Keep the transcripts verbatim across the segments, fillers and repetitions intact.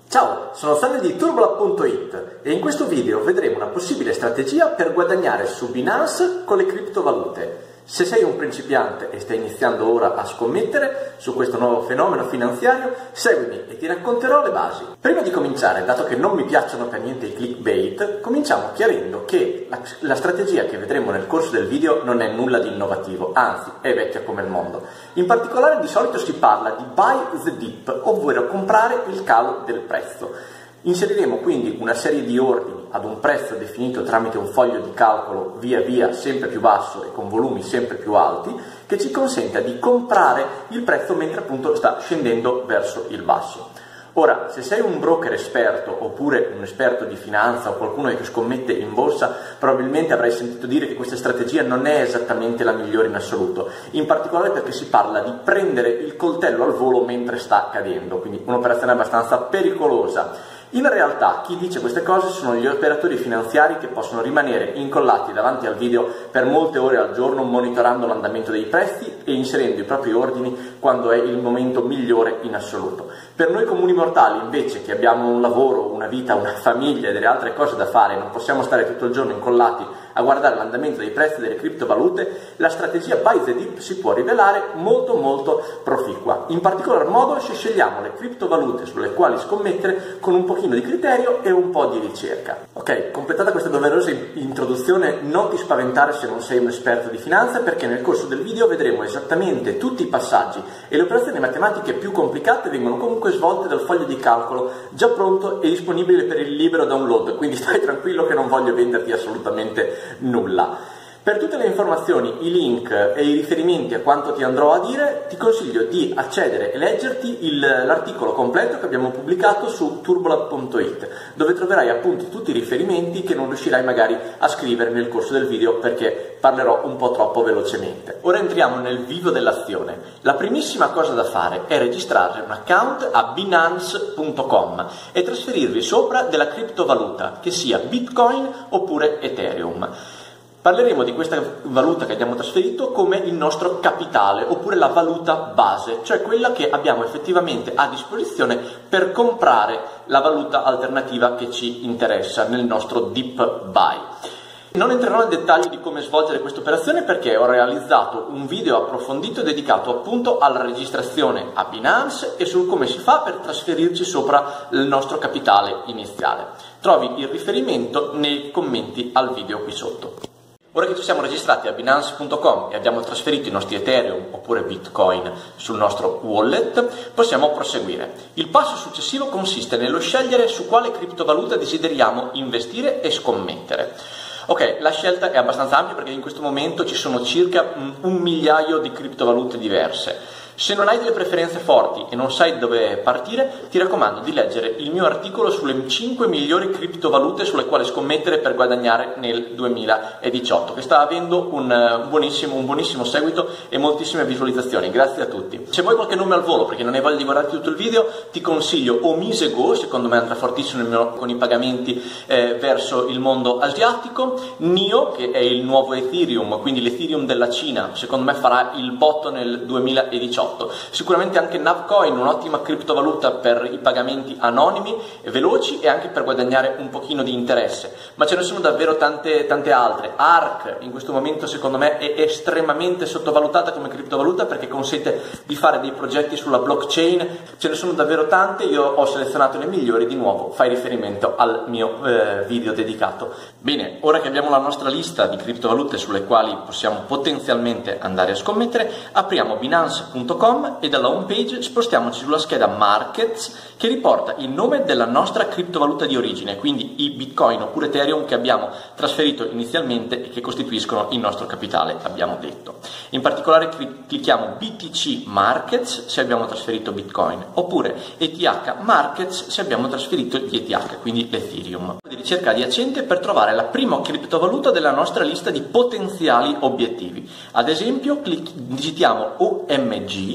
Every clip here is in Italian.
Ciao, sono Sanne di Turbulab punto it e in questo video vedremo una possibile strategia per guadagnare su Binance con le criptovalute. Se sei un principiante e stai iniziando ora a scommettere su questo nuovo fenomeno finanziario, seguimi e ti racconterò le basi. Prima di cominciare, dato che non mi piacciono per niente i clickbait, cominciamo chiarendo che la, la strategia che vedremo nel corso del video non è nulla di innovativo, anzi è vecchia come il mondo. In particolare di solito si parla di buy the dip, ovvero comprare il calo del prezzo. Inseriremo quindi una serie di ordini ad un prezzo definito tramite un foglio di calcolo via via sempre più basso e con volumi sempre più alti, che ci consenta di comprare il prezzo mentre appunto sta scendendo verso il basso. Ora, se sei un broker esperto oppure un esperto di finanza o qualcuno che scommette in borsa, probabilmente avrai sentito dire che questa strategia non è esattamente la migliore in assoluto, in particolare perché si parla di prendere il coltello al volo mentre sta cadendo, quindi un'operazione abbastanza pericolosa. In realtà chi dice queste cose sono gli operatori finanziari che possono rimanere incollati davanti al video per molte ore al giorno monitorando l'andamento dei prezzi e inserendo i propri ordini quando è il momento migliore in assoluto. Per noi comuni mortali invece, che abbiamo un lavoro, una vita, una famiglia e delle altre cose da fare, non possiamo stare tutto il giorno incollati a guardare l'andamento dei prezzi delle criptovalute, la strategia buy the dip si può rivelare molto molto proficua. In particolar modo se scegliamo le criptovalute sulle quali scommettere con un pochino di criterio e un po' di ricerca. Ok, completata questa doverosa introduzione, non ti spaventare se non sei un esperto di finanza, perché nel corso del video vedremo esattamente tutti i passaggi e le operazioni matematiche più complicate vengono comunque svolte dal foglio di calcolo già pronto e disponibile per il libero download, quindi stai tranquillo che non voglio venderti assolutamente nulla. Per tutte le informazioni, i link e i riferimenti a quanto ti andrò a dire, ti consiglio di accedere e leggerti l'articolo completo che abbiamo pubblicato su Turbulab punto it, dove troverai appunto tutti i riferimenti che non riuscirai magari a scrivere nel corso del video perché parlerò un po' troppo velocemente. Ora entriamo nel vivo dell'azione. La primissima cosa da fare è registrare un account a Binance punto com e trasferirvi sopra della criptovaluta, che sia Bitcoin oppure Ethereum. Parleremo di questa valuta che abbiamo trasferito come il nostro capitale, oppure la valuta base, cioè quella che abbiamo effettivamente a disposizione per comprare la valuta alternativa che ci interessa nel nostro deep buy. Non entrerò nel dettaglio di come svolgere questa operazione perché ho realizzato un video approfondito dedicato appunto alla registrazione a Binance e sul come si fa per trasferirci sopra il nostro capitale iniziale. Trovi il riferimento nei commenti al video qui sotto. Ora che ci siamo registrati a Binance punto com e abbiamo trasferito i nostri Ethereum oppure Bitcoin sul nostro wallet, possiamo proseguire. Il passo successivo consiste nello scegliere su quale criptovaluta desideriamo investire e scommettere. Ok, la scelta è abbastanza ampia perché in questo momento ci sono circa un migliaio di criptovalute diverse. Se non hai delle preferenze forti e non sai dove partire, ti raccomando di leggere il mio articolo sulle cinque migliori criptovalute sulle quali scommettere per guadagnare nel duemiladiciotto, che sta avendo un buonissimo, un buonissimo seguito e moltissime visualizzazioni. Grazie a tutti. Se vuoi qualche nome al volo, perché non hai voglia di guardare tutto il video, ti consiglio Omisego, secondo me andrà fortissimo con i pagamenti eh, verso il mondo asiatico, Nio, che è il nuovo Ethereum, quindi l'Ethereum della Cina, secondo me farà il botto nel duemiladiciotto. Sicuramente anche Navcoin, un'ottima criptovaluta per i pagamenti anonimi e veloci e anche per guadagnare un pochino di interesse, ma ce ne sono davvero tante, tante altre. Arc in questo momento secondo me è estremamente sottovalutata come criptovaluta perché consente di fare dei progetti sulla blockchain, ce ne sono davvero tante, io ho selezionato le migliori. Di nuovo fai riferimento al mio eh, video dedicato. Bene, ora che abbiamo la nostra lista di criptovalute sulle quali possiamo potenzialmente andare a scommettere, apriamo Binance punto com e dalla home page spostiamoci sulla scheda Markets, che riporta il nome della nostra criptovaluta di origine, quindi i Bitcoin oppure Ethereum che abbiamo trasferito inizialmente e che costituiscono il nostro capitale, abbiamo detto. In particolare clicchiamo B T C Markets se abbiamo trasferito Bitcoin, oppure E T H Markets se abbiamo trasferito gli E T H, quindi l'Ethereum. Di ricerca adiacente per trovare la prima criptovaluta della nostra lista di potenziali obiettivi. Ad esempio digitiamo O M G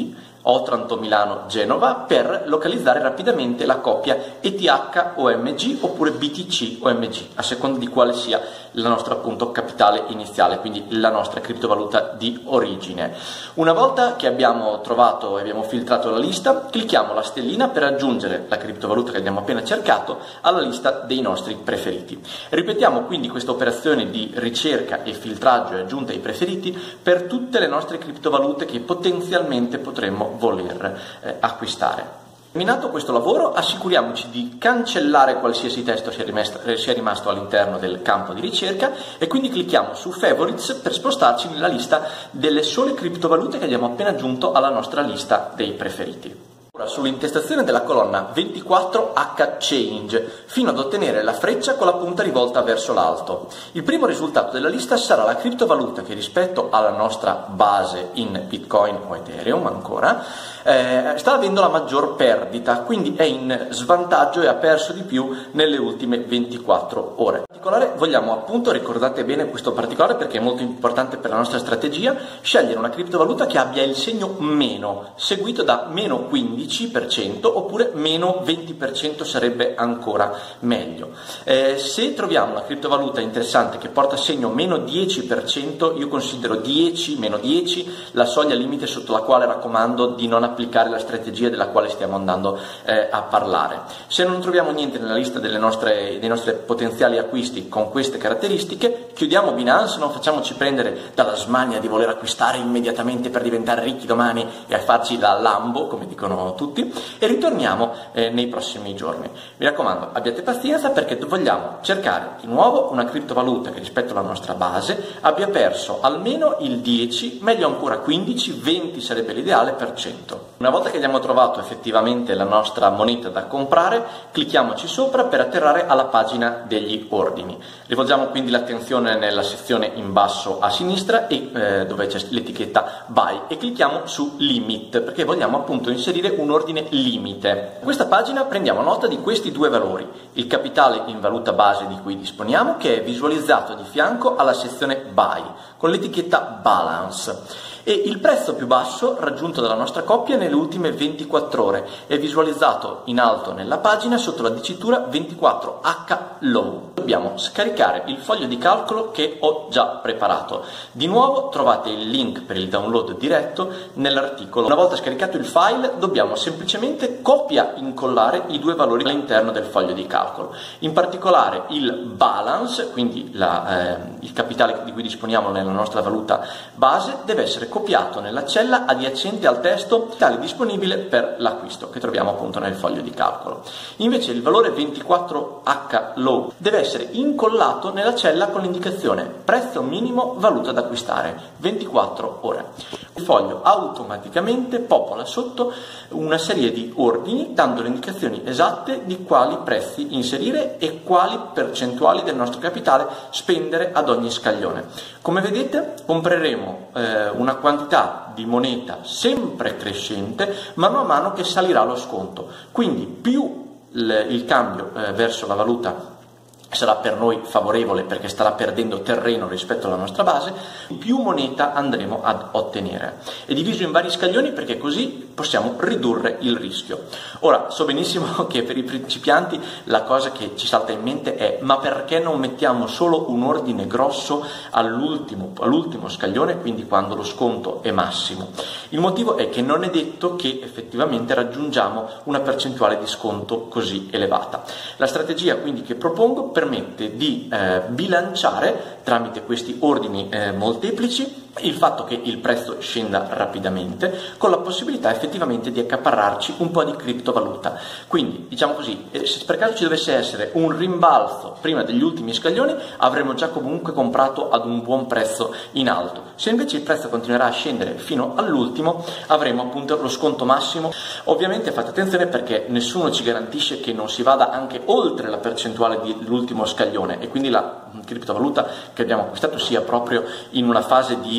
Otranto Milano Genova per localizzare rapidamente la coppia E T H O M G oppure B T C O M G, a seconda di quale sia la nostra appunto capitale iniziale, quindi la nostra criptovaluta di origine. Una volta che abbiamo trovato e abbiamo filtrato la lista, clicchiamo la stellina per aggiungere la criptovaluta che abbiamo appena cercato alla lista dei nostri preferiti. Ripetiamo quindi questa operazione di ricerca e filtraggio e aggiunta ai preferiti per tutte le nostre criptovalute che potenzialmente potremmo voler eh, acquistare. Terminato questo lavoro, assicuriamoci di cancellare qualsiasi testo sia rimasto, sia rimasto all'interno del campo di ricerca e quindi clicchiamo su Favorites per spostarci nella lista delle sole criptovalute che abbiamo appena aggiunto alla nostra lista dei preferiti. Ora sull'intestazione della colonna ventiquattro H Change fino ad ottenere la freccia con la punta rivolta verso l'alto. Il primo risultato della lista sarà la criptovaluta che rispetto alla nostra base in Bitcoin o Ethereum ancora eh, sta avendo la maggior perdita, quindi è in svantaggio e ha perso di più nelle ultime ventiquattro ore. In particolare vogliamo appunto, ricordate bene questo particolare perché è molto importante per la nostra strategia, scegliere una criptovaluta che abbia il segno meno, seguito da meno quindici per cento oppure meno venti per cento sarebbe ancora meglio. Eh, se troviamo una criptovaluta interessante che porta segno meno dieci per cento, io considero dieci, meno dieci la soglia limite sotto la quale raccomando di non applicare la strategia della quale stiamo andando eh, a parlare. Se non troviamo niente nella lista delle nostre, dei nostri potenziali acquisti con queste caratteristiche, chiudiamo Binance, non facciamoci prendere dalla smania di voler acquistare immediatamente per diventare ricchi domani e a farci la Lambo, come dicono tutti, e ritorniamo eh, nei prossimi giorni. Mi raccomando, abbiate pazienza perché vogliamo cercare di nuovo una criptovaluta che rispetto alla nostra base abbia perso almeno il dieci, meglio ancora quindici, venti sarebbe l'ideale per cento. Una volta che abbiamo trovato effettivamente la nostra moneta da comprare, clicchiamoci sopra per atterrare alla pagina degli ordini. Rivolgiamo quindi l'attenzione nella sezione in basso a sinistra e eh, dove c'è l'etichetta Buy e clicchiamo su Limit perché vogliamo appunto inserire un ordine limite. In questa pagina prendiamo nota di questi due valori: il capitale in valuta base di cui disponiamo, che è visualizzato di fianco alla sezione Buy con l'etichetta Balance, e il prezzo più basso raggiunto dalla nostra coppia nelle ultime ventiquattro ore è visualizzato in alto nella pagina sotto la dicitura ventiquattro H Low. Dobbiamo scaricare il foglio di calcolo che ho già preparato. Di nuovo trovate il link per il download diretto nell'articolo. Una volta scaricato il file dobbiamo semplicemente copia incollare i due valori all'interno del foglio di calcolo. In particolare il balance, quindi la, eh, il capitale di cui disponiamo nella nostra valuta base, deve essere copiato nella cella adiacente al testo tale disponibile per l'acquisto che troviamo appunto nel foglio di calcolo. Invece il valore ventiquattro H Low deve essere incollato nella cella con l'indicazione prezzo minimo valuta da acquistare ventiquattro ore. Il foglio automaticamente popola sotto una serie di ordini dando le indicazioni esatte di quali prezzi inserire e quali percentuali del nostro capitale spendere ad ogni scaglione. Come vedete compreremo eh, una quantità di moneta sempre crescente mano a mano che salirà lo sconto, quindi più il, il cambio eh, verso la valuta sarà per noi favorevole perché starà perdendo terreno rispetto alla nostra base, più moneta andremo ad ottenere. È diviso in vari scaglioni perché così possiamo ridurre il rischio. Ora, so benissimo che per i principianti la cosa che ci salta in mente è: ma perché non mettiamo solo un ordine grosso all'ultimo, all'ultimo scaglione, quindi quando lo sconto è massimo? Il motivo è che non è detto che effettivamente raggiungiamo una percentuale di sconto così elevata. La strategia quindi che propongo per permette di eh, bilanciare tramite questi ordini eh, molteplici il fatto che il prezzo scenda rapidamente con la possibilità effettivamente di accaparrarci un po' di criptovaluta. Quindi diciamo così, se per caso ci dovesse essere un rimbalzo prima degli ultimi scaglioni avremo già comunque comprato ad un buon prezzo in alto. Se invece il prezzo continuerà a scendere fino all'ultimo avremo appunto lo sconto massimo. Ovviamente fate attenzione perché nessuno ci garantisce che non si vada anche oltre la percentuale dell'ultimo scaglione e quindi la criptovaluta che abbiamo acquistato sia proprio in una fase di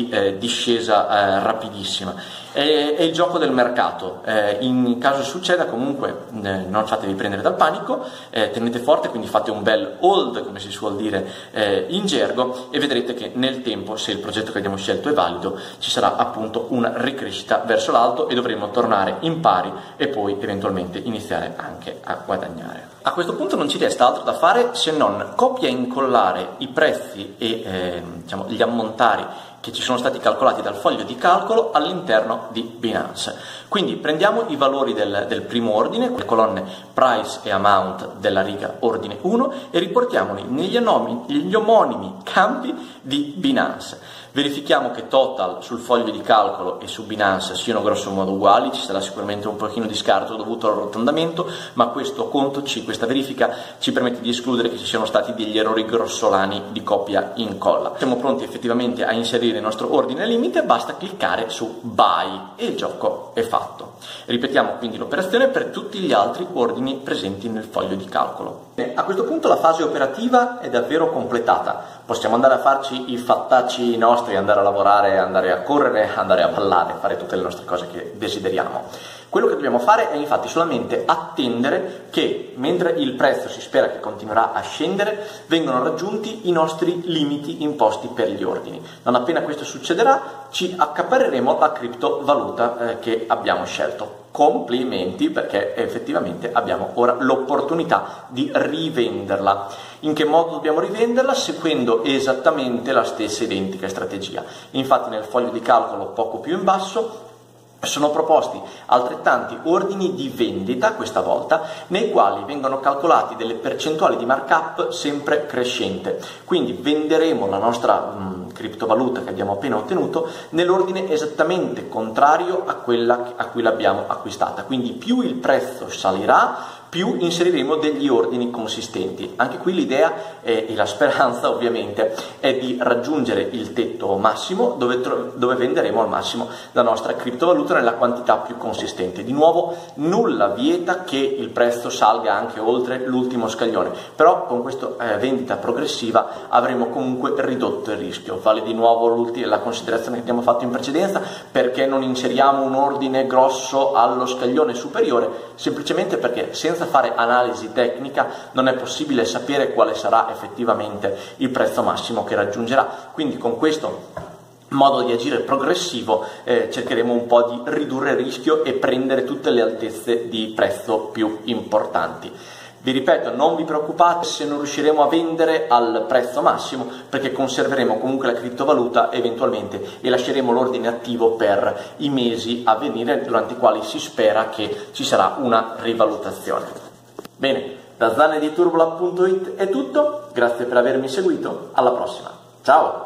di eh, discesa eh, rapidissima. È, è il gioco del mercato, eh, in caso succeda comunque eh, non fatevi prendere dal panico, eh, tenete forte, quindi fate un bel hold, come si suol dire eh, in gergo, e vedrete che nel tempo, se il progetto che abbiamo scelto è valido, ci sarà appunto una ricrescita verso l'alto e dovremo tornare in pari e poi eventualmente iniziare anche a guadagnare. A questo punto non ci resta altro da fare se non copia e incollare i prezzi e eh, diciamo, gli ammontari che ci sono stati calcolati dal foglio di calcolo all'interno di Binance. Quindi prendiamo i valori del, del primo ordine, le colonne price e amount della riga ordine uno, e riportiamoli negli, anomi, negli omonimi campi di Binance. Verifichiamo che total sul foglio di calcolo e su Binance siano grosso modo uguali, ci sarà sicuramente un pochino di scarto dovuto all'arrotondamento, ma questo conto, ci, questa verifica ci permette di escludere che ci siano stati degli errori grossolani di copia incolla. Siamo pronti effettivamente a inserire il nostro ordine limite, basta cliccare su buy e il gioco è fatto. Ripetiamo quindi l'operazione per tutti gli altri ordini presenti nel foglio di calcolo. A questo punto la fase operativa è davvero completata, possiamo andare a farci i fattacci nostri, andare a lavorare, andare a correre, andare a ballare, fare tutte le nostre cose che desideriamo. Quello che dobbiamo fare è infatti solamente attendere che, mentre il prezzo si spera che continuerà a scendere, vengano raggiunti i nostri limiti imposti per gli ordini. Non appena questo succederà, ci accaparreremo la criptovaluta eh, che abbiamo scelto. Complimenti, perché effettivamente abbiamo ora l'opportunità di rivenderla. In che modo dobbiamo rivenderla? Seguendo esattamente la stessa identica strategia. Infatti nel foglio di calcolo poco più in basso sono proposti altrettanti ordini di vendita, questa volta, nei quali vengono calcolati delle percentuali di markup sempre crescente. Quindi venderemo la nostra mh, criptovaluta che abbiamo appena ottenuto nell'ordine esattamente contrario a quella a cui l'abbiamo acquistata. Quindi più il prezzo salirà, più inseriremo degli ordini consistenti. Anche qui l'idea e la speranza ovviamente è di raggiungere il tetto massimo dove, dove venderemo al massimo la nostra criptovaluta nella quantità più consistente. Di nuovo nulla vieta che il prezzo salga anche oltre l'ultimo scaglione, però con questa eh, vendita progressiva avremo comunque ridotto il rischio. Vale di nuovo la considerazione che abbiamo fatto in precedenza: perché non inseriamo un ordine grosso allo scaglione superiore? Semplicemente perché senza fare analisi tecnica non è possibile sapere quale sarà effettivamente il prezzo massimo che raggiungerà. Quindi con questo modo di agire progressivo eh, cercheremo un po' di ridurre il rischio e prendere tutte le altezze di prezzo più importanti. Vi ripeto, non vi preoccupate se non riusciremo a vendere al prezzo massimo, perché conserveremo comunque la criptovaluta eventualmente e lasceremo l'ordine attivo per i mesi a venire, durante i quali si spera che ci sarà una rivalutazione. Bene, da Zan di Turbolab punto it è tutto, grazie per avermi seguito, alla prossima, ciao!